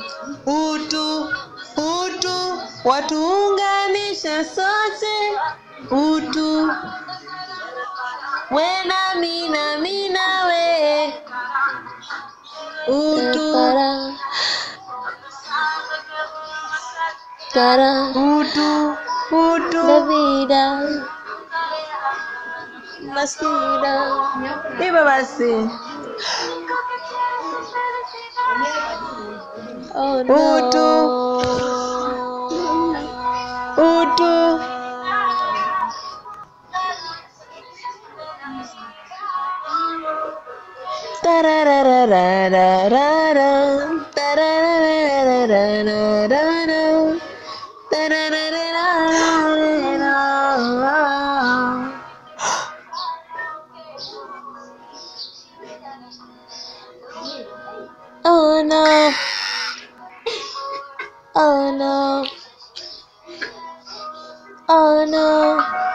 Utu, utu, watuunganisha sote. Utu, we nami nami nawe. Utu, utu, utu, Davida Masida. Iba basi. Oh no. Utu. Tarararararara. Tarararararara. Tarararararara. Oh no. Oh no. Oh no.